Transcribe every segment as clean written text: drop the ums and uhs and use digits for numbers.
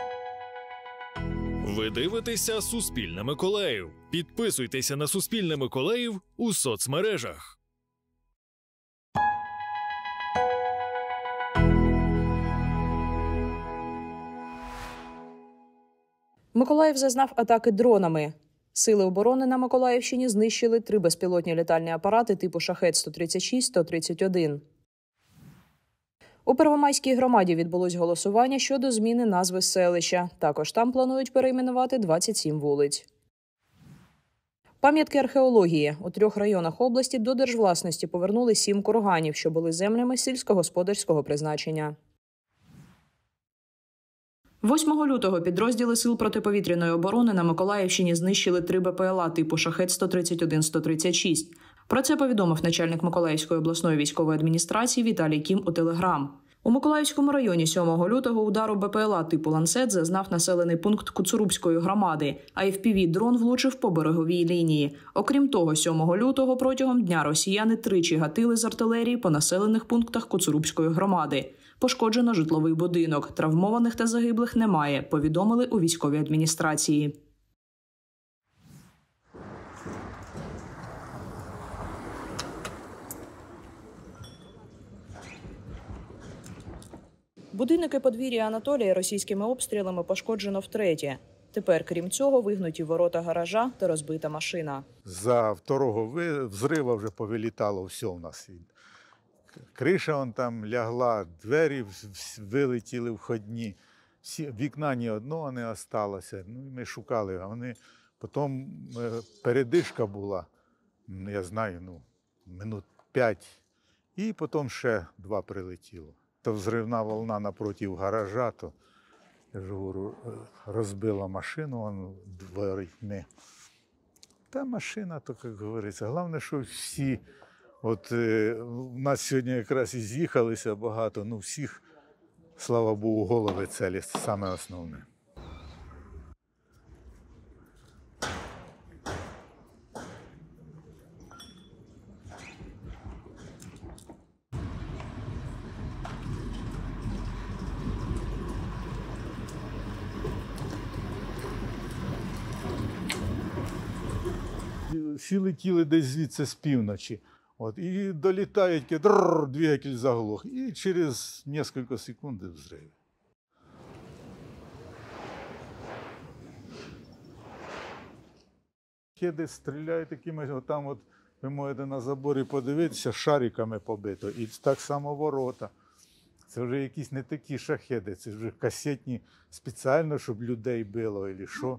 Ви дивитеся «Суспільне Миколаїв». Підписуйтеся на «Суспільне Миколаїв» у соцмережах. Миколаїв зазнав атаки дронами. Сили оборони на Миколаївщині знищили 3 безпілотні літальні апарати типу «Шахед-136», «131». У Первомайській громаді відбулось голосування щодо зміни назви селища. Також там планують перейменувати 27 вулиць. Пам'ятки археології. У 3 районах області до держвласності повернули 7 курганів, що були землями сільськогосподарського призначення. 8 лютого підрозділи Сил протиповітряної оборони на Миколаївщині знищили 3 БПЛА типу «Шахед-131», «136». Про це повідомив начальник Миколаївської обласної військової адміністрації Віталій Кім у Телеграм. У Миколаївському районі 7 лютого удару БПЛА типу «Ланцет» зазнав населений пункт Куцурубської громади, а FPV-дрон влучив по береговій лінії. Окрім того, 7 лютого протягом дня росіяни тричі гатили з артилерії по населених пунктах Куцурубської громади. Пошкоджено житловий будинок. Травмованих та загиблих немає, повідомили у військовій адміністрації. Будинок і подвір'я Анатолія російськими обстрілами пошкоджено втретє. Тепер, крім цього, вигнуті ворота гаража та розбита машина. За второго взрива вже повилітало все у нас. Криша вон там лягла, двері вилетіли входні. Вікна ні одного не осталося. Ну, ми шукали, а вони... Потім передишка була, я знаю, минут 5. І потім ще 2 прилетіло. То взривна волна напроти гаража, то, я ж говорю, розбила машину, вон дверми. Та машина, то, як говориться, головне, що всі, от у нас сьогодні якраз і з'їхалися багато, всіх, слава Богу, голови цілі, це саме основне. Всі летіли десь звідси з півночі. І долітають, двигатель заглох. І через кілька секунд взрив. Шахеди стріляють такими, там ви можете на заборі подивитися, шариками побито. І так само ворота. Це вже якісь не такі шахеди, це вже касетні спеціально, щоб людей било, або що.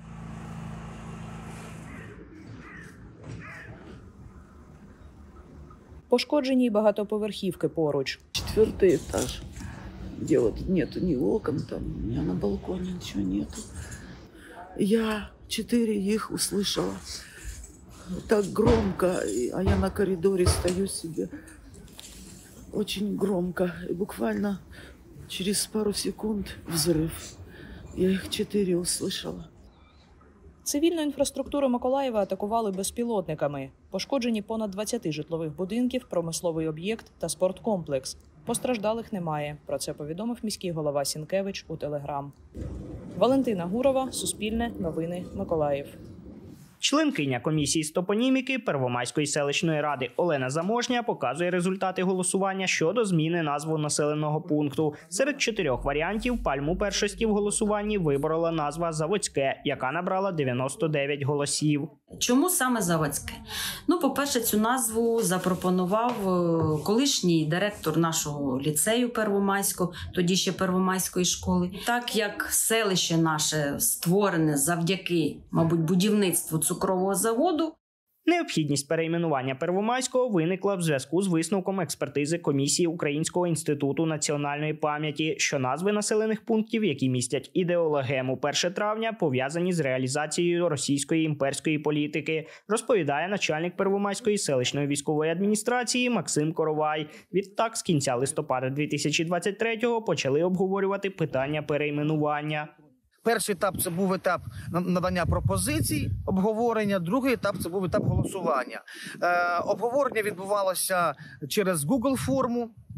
Пошкоджені й багатоповерхівки поруч. 4-й этаж, где вот нету ни окон, там, у меня на балконе ничего нету. Я 4 их услышала так громко, а я на коридоре стою себе. Очень громко. И буквально через пару секунд взрыв. Я их 4 услышала. Цивільну інфраструктуру Миколаєва атакували безпілотниками. Пошкоджені понад 20 житлових будинків, промисловий об'єкт та спорткомплекс. Постраждалих немає. Про це повідомив міський голова Сінкевич у Телеграм. Валентина Гурова, Суспільне, Новини, Миколаїв. Членкиня комісії з топоніміки Первомайської селищної ради Олена Заможня показує результати голосування щодо зміни назви населеного пункту. Серед 4 варіантів пальму першості в голосуванні виборола назва Заводське, яка набрала 99 голосів. Чому саме Заводське? По-перше, цю назву запропонував колишній директор нашого ліцею Первомайського, тоді ще Первомайської школи. Так як селище наше створене завдяки, мабуть, будівництву цукрового заводу. Необхідність перейменування Первомайського виникла в зв'язку з висновком експертизи комісії Українського інституту національної пам'яті, що назви населених пунктів, які містять ідеологему 1 травня, пов'язані з реалізацією російської імперської політики, розповідає начальник Первомайської селищної військової адміністрації Максим Коровай. Відтак, з кінця листопада 2023-го почали обговорювати питання перейменування. Перший етап – це був етап надання пропозицій, обговорення. Другий етап – це був етап голосування. Обговорення відбувалося через Google форму.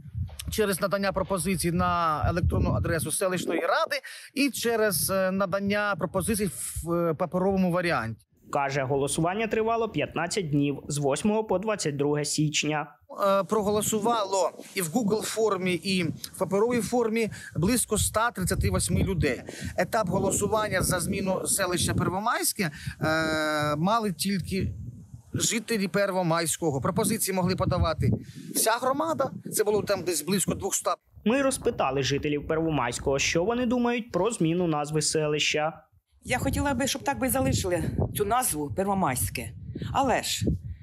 через надання пропозицій на електронну адресу селищної ради і через надання пропозицій в паперовому варіанті. Каже, голосування тривало 15 днів з 8 по 22 січня. Проголосувало і в Google формі, і в паперовій формі близько 138 людей. Етап голосування за зміну селища Первомайське мали тільки жителі Первомайського. Пропозиції могли подавати вся громада, це було там десь близько 200. Ми розпитали жителів Первомайського, що вони думають про зміну назви селища. Я хотіла би, щоб так би залишили цю назву Первомайське. Але ж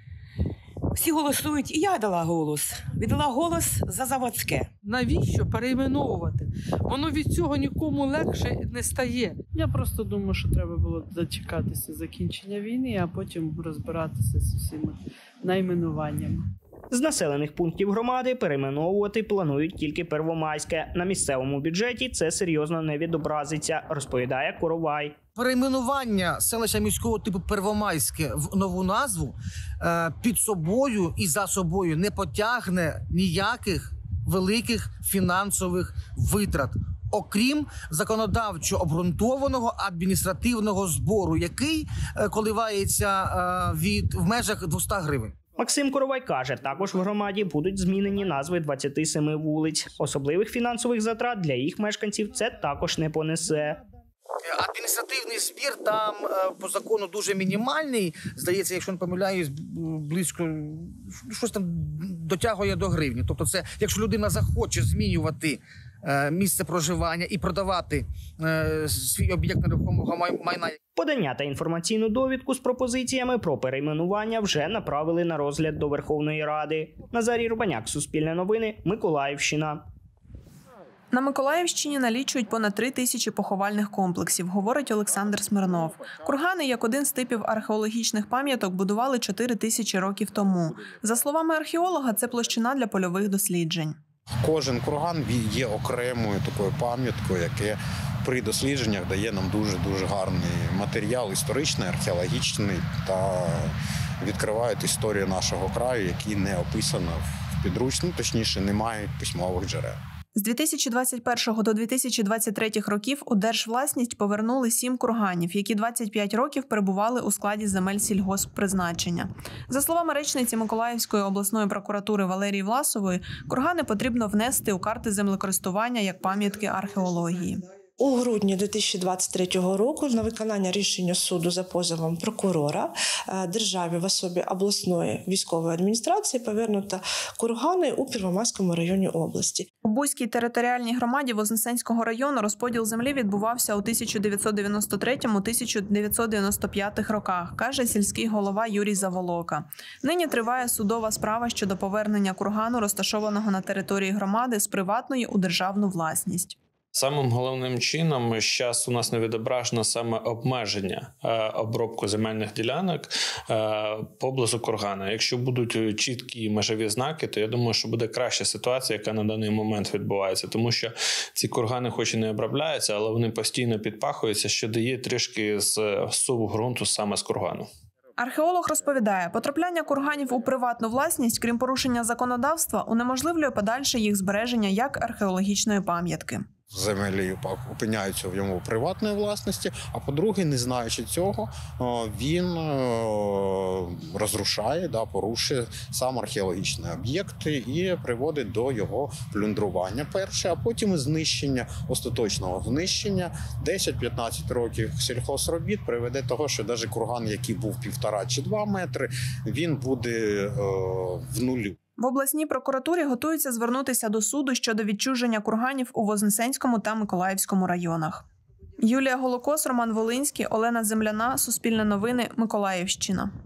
всі голосують, і я дала голос. Віддала голос за Заводське. Навіщо перейменовувати? Воно від цього нікому легше не стає. Я просто думаю, що треба було дочекатися закінчення війни, а потім розбиратися з усіма найменуваннями. З населених пунктів громади перейменовувати планують тільки Первомайське. На місцевому бюджеті це серйозно не відобразиться, розповідає Коровай. Перейменування селища міського типу Первомайське в нову назву під собою і за собою не потягне ніяких великих фінансових витрат, окрім законодавчо обґрунтованого адміністративного збору, який коливається в межах 200 гривень. Максим Коровай каже, також в громаді будуть змінені назви 27 вулиць. Особливих фінансових затрат для їх мешканців це також не понесе. Адміністративний збір там по закону дуже мінімальний. Здається, якщо не помиляюсь, близько щось там дотягує до гривні. Тобто це, якщо людина захоче змінювати місце проживання і продавати свій об'єкт нерухомого майна. Подання та інформаційну довідку з пропозиціями про перейменування вже направили на розгляд до Верховної Ради. Назарій Рубаняк, Суспільне новини, Миколаївщина. На Миколаївщині налічують понад 3 тисячі поховальних комплексів, говорить Олександр Смирнов. Кургани, як один з типів археологічних пам'яток, будували 4 тисячі років тому. За словами археолога, це площина для польових досліджень. Кожен курган є окремою такою пам'яткою, яке при дослідженнях дає нам дуже гарний матеріал історичний, археологічний та відкриває історію нашого краю, які не описано в підручнику, точніше немає письмових джерел. З 2021 до 2023 років у держвласність повернули 7 курганів, які 25 років перебували у складі земель сільгосппризначення. За словами речниці Миколаївської обласної прокуратури Валерії Власової, кургани потрібно внести у карти землекористування як пам'ятки археології. У грудні 2023 року на виконання рішення суду за позовом прокурора державі в особі обласної військової адміністрації повернуто кургани у Первомайському районі області. У Буській територіальній громаді Вознесенського району розподіл землі відбувався у 1993-1995 роках, каже сільський голова Юрій Заволока. Нині триває судова справа щодо повернення кургану, розташованого на території громади, з приватної у державну власність. Самим головним чином зараз у нас не відображено саме обмеження обробку земельних ділянок поблизу кургана. Якщо будуть чіткі межові знаки, то я думаю, що буде краща ситуація, яка на даний момент відбувається. Тому що ці кургани хоч і не обробляються, але вони постійно підпахуються, що дає трішки зсуву ґрунту саме з кургану. Археолог розповідає, потрапляння курганів у приватну власність, крім порушення законодавства, унеможливлює подальше їх збереження як археологічної пам'ятки. Землі опиняються в йому приватної власності, а по-друге, не знаючи цього, він розрушає, порушує сам археологічний об'єкт і приводить до його плюндрування перше, а потім і знищення, остаточного знищення. 10-15 років сільхозробіт приведе до того, що навіть курган, який був 1,5 чи 2 метри, він буде в нулю. В обласній прокуратурі готуються звернутися до суду щодо відчуження курганів у Вознесенському та Миколаївському районах. Юлія Голокос, Роман Волинський, Олена Земляна, Суспільне новини, Миколаївщина.